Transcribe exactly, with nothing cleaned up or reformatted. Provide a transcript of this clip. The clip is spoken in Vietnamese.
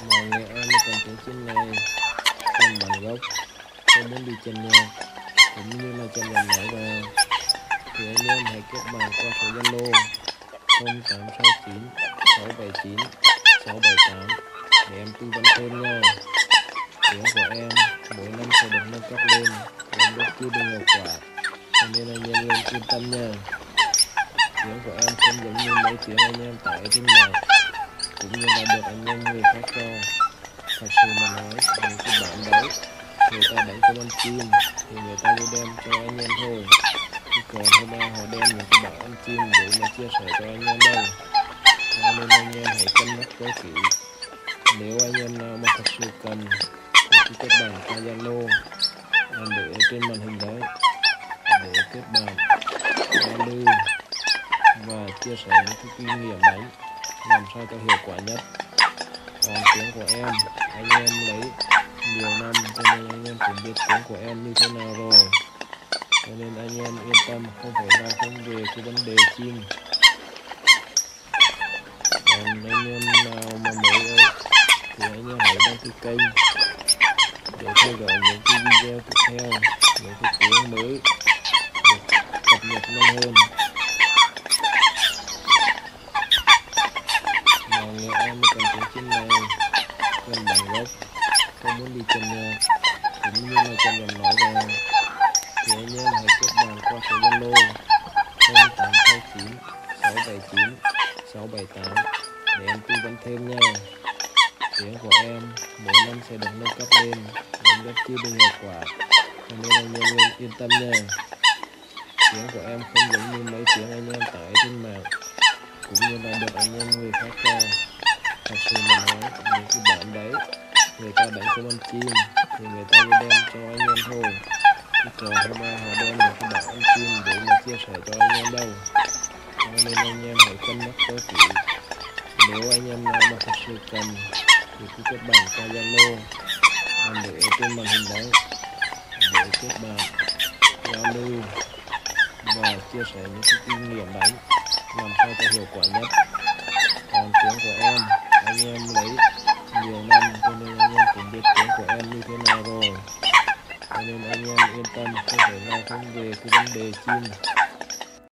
Màu nghệ An còn tiếng trên này, còn bản gốc không muốn đi chân nhạc cũng như là chân lần nói vào thì anh em hãy kết bạn qua số Zalo không tám sáu chín sáu bảy chín sáu bảy tám để em tư vấn thêm nha. Tiếng của em mỗi năm sẽ được nâng cấp lên, em rất chưa được hiệu quả, cho nên anh em nên yên tâm nha. Tiếng của em không giống như mấy tiếng anh em tải trên mạng cũng như là được anh em người khác cho. Thật sự mà nói, những cái bản đấy người ta đánh công ăn chim thì người ta mới đem cho anh em thôi, chứ còn hôm nay họ đem những cái bản ăn chim để mà chia sẻ cho anh em đâu. Cho nên anh em hãy cân nhắc cho kỹ. Nếu anh em nào mà thật sự cần thì cứ kết bạn qua Zalo để ở trên màn hình đấy để kết bạn giao lưu và chia sẻ những cái kinh nghiệm đánh làm sao cho hiệu quả nhất. Còn tiếng của em anh em lấy nhiều năm cho nên anh em cũng biết tiếng của em như thế nào rồi, cho nên anh em yên tâm, không phải lo không về cái vấn đề chim. Còn anh em nào mà mới ấy thì anh em hãy đăng ký kênh để theo dõi những cái video tiếp theo, những cái tiếng mới được cập nhật nhanh hơn. Màu nghệ An còn tiếng trên này, còn bản gốc không muốn đi chân nhạc cũng như là chân lần nói vào thì anh em hãy kết bạn qua số Zalo không tám sáu chín sáu bảy chín sáu bảy tám để em tư vấn thêm nha. Tiếng của em mỗi năm sẽ được nâng cấp lên, em rất chưa được hiệu quả, cho nên anh em nên yên tâm nha. Tiếng của em không giống như mấy tiếng anh em tải trên mạng cũng như là được anh em người khác cho. Thật sự mà nói, những cái bản đấy người ta đánh công ăn chim thì người ta mới đem cho anh em thôi, chứ còn hôm nay họ đem những cái bản ăn chim để mà chia sẻ cho anh em đâu. Cho nên anh em hãy cân nhắc cho kỹ. Nếu anh em nào mà thật sự cần thì cứ kết bạn qua Zalo để ở trên màn hình đấy để kết bạn giao lưu và chia sẻ những cái kinh nghiệm đánh làm sao cho hiệu quả nhất. Còn tiếng của em anh em lấy nhiều năm cho nên anh em cũng biết tiếng của em như thế nào rồi, cho nên anh em yên tâm, không phải lo không về cái vấn đề chim.